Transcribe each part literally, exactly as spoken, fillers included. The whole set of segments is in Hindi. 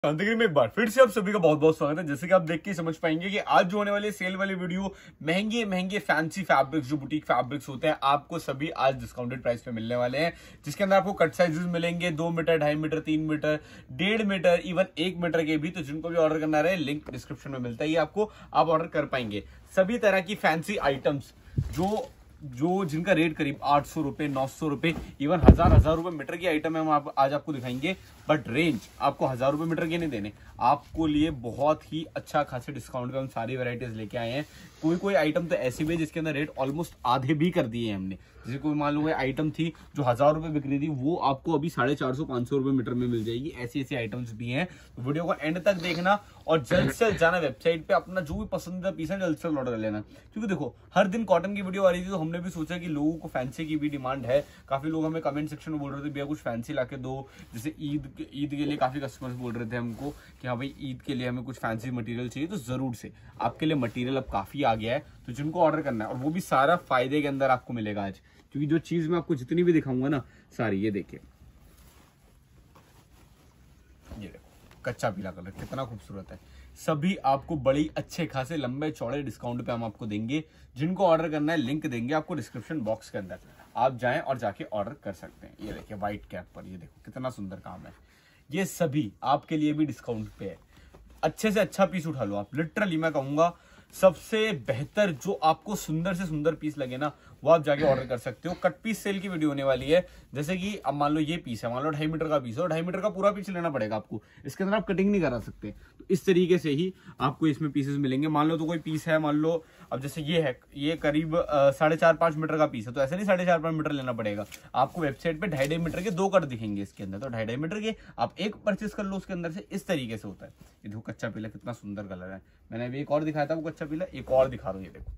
अंतगिरी में एक बार फिर से आप सभी का बहुत बहुत स्वागत है। जैसे कि आप देख के समझ पाएंगे कि आज जो होने वाली सेल वाली वीडियो महंगे महंगे फैंसी फैब्रिक्स जो बुटीक फैब्रिक्स होते हैं आपको सभी आज डिस्काउंटेड प्राइस पे मिलने वाले हैं, जिसके अंदर आपको कट साइजेस मिलेंगे दो मीटर ढाई मीटर तीन मीटर डेढ़ मीटर इवन एक मीटर के भी। तो जिनको भी ऑर्डर करना रहे लिंक डिस्क्रिप्शन में मिलता है, आपको आप ऑर्डर कर पाएंगे। सभी तरह की फैंसी आइटम्स जो जो जिनका रेट करीब आठ सौ रुपए नौ सौ रुपए इवन हजार हजार रुपए मीटर की आइटम है हम आप, आज आपको दिखाएंगे। बट रेंज आपको हजार रुपए मीटर के नहीं देने, आपको लिए बहुत ही अच्छा खासे डिस्काउंट पे हम सारी वैरायटीज लेके आए हैं। कोई कोई आइटम तो ऐसी भी है जिसके अंदर रेट ऑलमोस्ट आधे भी कर दिए हैं हमने। जैसे कोई मान लो आइटम थी जो हजार रुपए बिक रही थी वो आपको अभी साढ़े चार सौ पांच सौ रुपए मीटर में मिल जाएगी। ऐसी ऐसी आइटम्स भी हैं, तो वीडियो को एंड तक देखना और जल्द से जल्द जाना वेबसाइट पे, अपना जो भी पसंदीदा पीस है जल्द से जल्द ऑर्डर कर लेना। क्योंकि देखो हर दिन कॉटन की वीडियो आ रही थी तो हमने भी सोचा कि लोगों को फैंसी की भी डिमांड है। काफी लोग हमें कमेंट सेक्शन में बोल रहे थे भैया कुछ फैंसी लाके दो। जैसे ईद ईद के लिए काफी कस्टमर्स बोल रहे थे हमको कि हाँ भाई ईद के लिए हमें कुछ फैंसी मटेरियल चाहिए, तो जरूर से आपके लिए मटेरियल अब काफी आ गया है। तो जिनको ऑर्डर करना है और वो भी सारा फायदे के अंदर आपको मिलेगा आज, क्योंकि जो चीज मैं आपको जितनी भी दिखाऊंगा ना सारी, ये देखिए ये देखो कच्चा पीला कलर कितना खूबसूरत है। सभी आपको बड़ी अच्छे खासे लंबे चौड़े डिस्काउंट पे हम आपको देंगे। जिनको ऑर्डर करना है लिंक देंगे आपको डिस्क्रिप्शन बॉक्स के अंदर, आप जाएं और जाके ऑर्डर कर सकते हैं। ये देखिए व्हाइट कैप पर ये देखो कितना सुंदर काम है। ये सभी आपके लिए भी डिस्काउंट पे है। अच्छे से अच्छा पीस उठा लो आप। लिटरली मैं कहूंगा सबसे बेहतर जो आपको सुंदर से सुंदर पीस लगे ना वो आप जाके ऑर्डर कर सकते हो। कट पीस सेल की वीडियो होने वाली है। जैसे कि अब मान लो ये पीस है, मान लो ढाई मीटर का पीस है और ढाई मीटर का पूरा पीस लेना पड़ेगा आपको, इसके अंदर आप कटिंग नहीं करा सकते। तो इस तरीके से ही आपको इसमें पीसेस मिलेंगे। मान लो तो कोई पीस है, मान लो अब जैसे ये है, ये करीब साढ़े चार पांच मीटर का पीस है, तो ऐसे नहीं साढ़े चार पांच मीटर लेना पड़ेगा आपको। वेबसाइट पे ढाई ढाई मीटर के दो कट दिखेंगे इसके अंदर, तो ढाई ढाई मीटर के आप एक परचेस कर लो उसके अंदर से। इस तरीके से होता है। ये देखो कच्चा पीला कितना सुंदर कलर है। मैंने अभी एक और दिखाया था वो कच्चा पीला, एक और दिखा रहा हूँ। ये देखो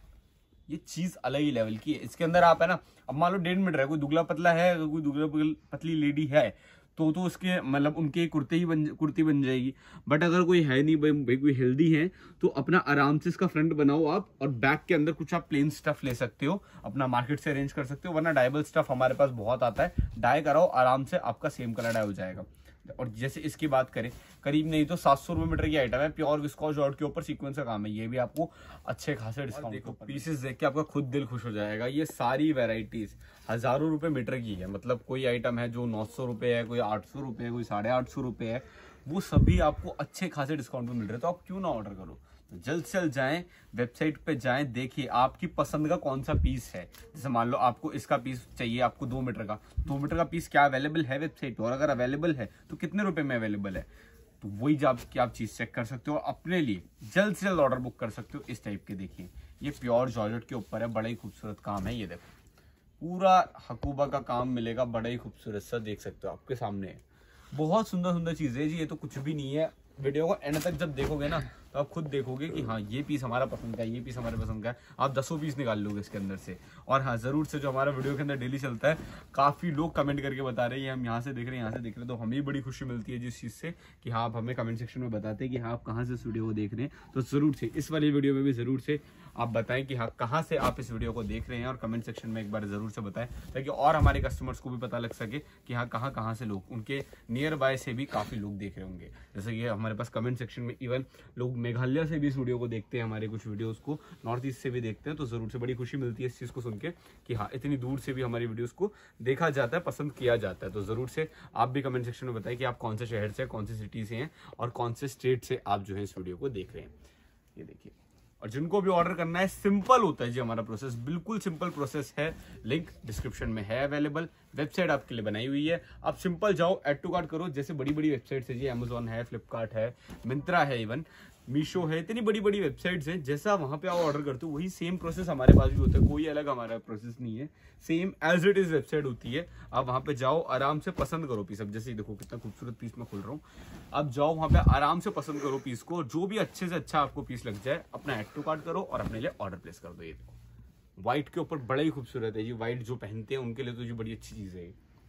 ये चीज अलग ही लेवल की है। इसके अंदर आप है ना, अब मान लो डेढ़ मीटर है, कोई दुबला पतला है, कोई दुबला पतली लेडी है तो तो उसके मतलब उनके कुर्ते ही बन कुर्ती बन जाएगी। बट अगर कोई है नहीं भाई, कोई हेल्दी है, तो अपना आराम से इसका फ्रंट बनाओ आप और बैक के अंदर कुछ आप प्लेन स्टफ ले सकते हो, अपना मार्केट से अरेंज कर सकते हो। वरना डायबल स्टफ हमारे पास बहुत आता है, डाई कराओ आराम से आपका सेम कलर डाई हो जाएगा। और जैसे इसकी बात करें करीब नहीं तो सात सौ रुपए मीटर की आइटम है, प्योर विस्कोस जॉर्ज के ऊपर सीक्वेंस का काम है। ये भी आपको अच्छे खासे डिस्काउंट। देखो पीसेस देख के आपका खुद दिल खुश हो जाएगा। ये सारी वैरायटीज हजारों रुपए मीटर की है। मतलब कोई आइटम है जो नौ सौ रुपए है, कोई आठ सौ रुपए है, कोई साढ़े आठ सौ रुपए है, वो सभी आपको अच्छे खासे डिस्काउंट में मिल रहे हैं। तो आप क्यों ना ऑर्डर करो। तो जल्द से जल्द जाएं वेबसाइट पे जाएं, देखिए आपकी पसंद का कौन सा पीस है। जैसे मान लो आपको इसका पीस चाहिए, आपको दो मीटर का, दो मीटर का पीस क्या अवेलेबल है वेबसाइट पे, और अगर अवेलेबल है तो कितने रुपए में अवेलेबल है, तो वही जब की आप चीज चेक कर सकते हो और अपने लिए जल्द से जल्द ऑर्डर बुक कर सकते हो। इस टाइप के देखिए ये प्योर जॉर्जेट के ऊपर है, बड़ा ही खूबसूरत काम है। ये देखो पूरा हकूबा का काम मिलेगा, बड़ा ही खूबसूरत सा देख सकते हो आपके सामने। बहुत सुंदर सुंदर चीजें जी, ये तो कुछ भी नहीं है। वीडियो को एंड तक जब देखोगे ना तो आप खुद देखोगे कि हाँ ये पीस हमारा पसंद का है, ये पीस हमारे पसंद का है। आप दसों पीस निकाल लोगे इसके अंदर से। और हाँ जरूर से जो हमारा वीडियो के अंदर डेली चलता है, काफी लोग कमेंट करके बता रहे हैं हम यहाँ से देख रहे हैं यहाँ से देख रहे हैं, तो हमें बड़ी खुशी मिलती है जिस चीज से कि हाँ आप हमें कमेंट सेक्शन में बताते हैं कि हाँ आप कहाँ से इस वीडियो को देख रहे हैं। तो जरूर से इस वाली वीडियो में भी जरूर से आप बताएं कि हाँ कहाँ से आप इस वीडियो को देख रहे हैं, और कमेंट सेक्शन में एक बार जरूर से बताएं ताकि और हमारे कस्टमर्स को भी पता लग सके कि हाँ कहाँ कहाँ से लोग, उनके नियर बाय से भी काफी लोग देख रहे होंगे। जैसे कि हमारे पास कमेंट सेक्शन में इवन लोग मेघालय से भी इस वीडियो को देखते हैं, हमारे कुछ वीडियोस को नॉर्थ ईस्ट से भी देखते हैं। तो जरूर से बड़ी खुशी मिलती है इस चीज को सुन के कि हाँ इतनी दूर से भी हमारी वीडियोस को देखा जाता है, पसंद किया जाता है। तो जरूर से आप भी कमेंट सेक्शन में बताएं कि आप कौन से शहर से, कौन से सिटी से हैं और कौन से स्टेट से आप जो है इस वीडियो को देख रहे हैं। ये देखिए, और जिनको भी ऑर्डर करना है सिंपल होता है जी हमारा प्रोसेस, बिल्कुल सिंपल प्रोसेस है। लिंक डिस्क्रिप्शन में है अवेलेबल। वेबसाइट आपके लिए बनाई हुई है, आप सिंपल जाओ ऐड टू कार्ट करो। जैसे बड़ी बड़ी वेबसाइट्स है जी, अमेजॉन है, फ्लिपकार्ट है, मिंत्रा है, इवन मीशो है, इतनी बड़ी बड़ी वेबसाइट्स हैं। जैसा वहां पे आप ऑर्डर करते हो वही सेम प्रोसेस हमारे पास भी होता है, कोई अलग हमारा प्रोसेस नहीं है, same as it is website होती है। आप वहां पे जाओ आराम से पसंद करो पीस। अब जैसे देखो कितना खूबसूरत पीस मैं खोल रहा हूँ, अब जाओ वहां पे आराम से पसंद करो पीस को, जो भी अच्छे से अच्छा आपको पीस लग जाए अपना ऐड टू कार्ट करो और अपने लिए ऑर्डर प्लेस कर दो। ये देखो व्हाइट के ऊपर बड़ा ही खूबसूरत है जी, व्हाइट जो पहनते हैं उनके लिए तो जी बड़ी अच्छी चीज है।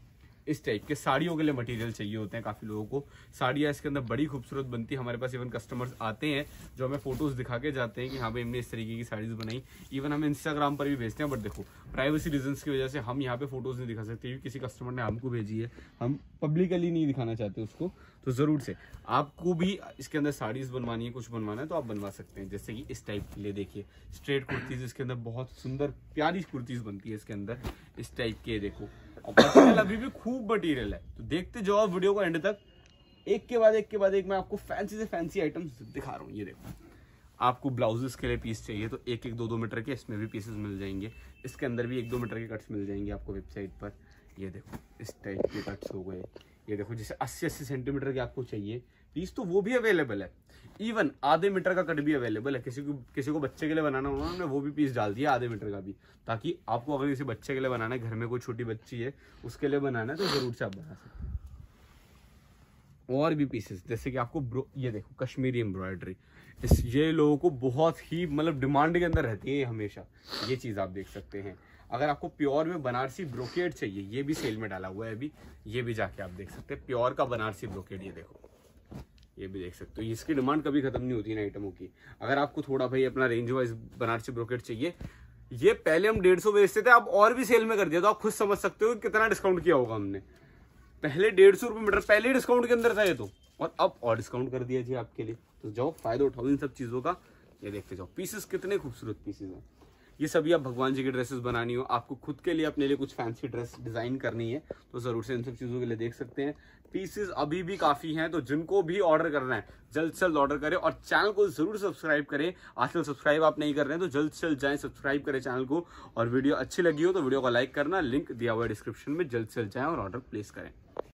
इस टाइप के साड़ियों के लिए मटेरियल चाहिए होते हैं काफी लोगों को। साड़ियाँ इसके अंदर बड़ी खूबसूरत बनती है। हमारे पास इवन कस्टमर्स आते हैं जो हमें फोटोज दिखा के जाते हैं कि हाँ भाई हमने इस तरीके की साड़ीज बनाई। इवन हम इंस्टाग्राम पर भी भेजते हैं, बट देखो प्राइवेसी रीजंस की वजह से हम यहाँ पे फोटोज नहीं दिखा सकते, क्योंकि किसी कस्टमर ने हमको भेजी है, हम पब्लिकली नहीं दिखाना चाहते उसको। तो जरूर से आपको भी इसके अंदर साड़ीज बनवानी है, कुछ बनवाना है तो आप बनवा सकते हैं। जैसे कि इस टाइप के लिए देखिए स्ट्रेट कुर्तीज, इसके अंदर बहुत सुंदर प्यारी कुर्तीज बनती है इसके अंदर इस टाइप के। देखो और मटेरियल अभी भी खूब मटेरियल है, तो देखते जाओ आप वीडियो को एंड तक। एक के बाद एक के बाद एक मैं आपको फैंसी से फैंसी आइटम्स दिखा रहा हूँ। ये देखो आपको ब्लाउजेस के लिए पीस चाहिए तो एक एक दो दो मीटर के इसमें भी पीसेस मिल जाएंगे। इसके अंदर भी एक दो मीटर के कट्स मिल जाएंगे आपको वेबसाइट पर। ये देखो इस टाइप के कट्स हो गए। ये देखो जैसे अस्सी अस्सी सेंटीमीटर के आपको चाहिए पीस तो वो भी अवेलेबल है। इवन आधे मीटर का कट भी अवेलेबल है। किसी को किसी को बच्चे के लिए बनाना हो, उन्होंने वो भी पीस डाल दिया आधे मीटर का भी, ताकि आपको अगर किसी बच्चे के लिए बनाना है, घर में कोई छोटी बच्ची है उसके लिए बनाना है तो जरूर से आप बना सकते हैं। और भी पीसेस जैसे कि आपको ये देखो कश्मीरी एम्ब्रॉयडरी, इस ये लोगों को बहुत ही मतलब डिमांड के अंदर रहती है हमेशा। ये चीज आप देख सकते हैं। अगर आपको प्योर में बनारसी ब्रोकेड चाहिए, ये भी सेल में डाला हुआ है अभी, ये भी जाके आप देख सकते हैं। प्योर का बनारसी ब्रोकेड, ये देखो ये भी देख सकते हो। इसकी डिमांड कभी खत्म नहीं होती इन आइटमों की। अगर आपको थोड़ा भाई अपना रेंज वाइज बनारसी ब्रोकेड चाहिए, ये पहले हम डेढ़ सौ बेचते थे, अब और भी सेल में कर दिया, तो आप खुद समझ सकते हो कितना डिस्काउंट किया होगा हमने। पहले डेढ़ सौ रुपए मीटर पहले ही डिस्काउंट के अंदर था ये तो, और अब और डिस्काउंट कर दिया जी आपके लिए। तो जाओ फायदा उठाओ इन सब चीजों का। ये देखते जाओ पीसेस कितने खूबसूरत पीसेस हैं। ये सभी आप भगवान जी की ड्रेसेस बनानी हो, आपको खुद के लिए अपने लिए कुछ फैंसी ड्रेस डिजाइन करनी है तो जरूर से इन सब चीजों के लिए देख सकते हैं। पीसेस अभी भी काफी हैं, तो जिनको भी ऑर्डर करना है जल्द से जल्द ऑर्डर करें और चैनल को जरूर सब्सक्राइब करें। आजकल सब्सक्राइब आप नहीं कर रहे हैं तो जल्द से जल्द जाएं, सब्सक्राइब करें चैनल को। और वीडियो अच्छी लगी हो तो वीडियो को लाइक करना, लिंक दिया हुआ है डिस्क्रिप्शन में, जल्द से जल्द जाएं और ऑर्डर प्लेस करें।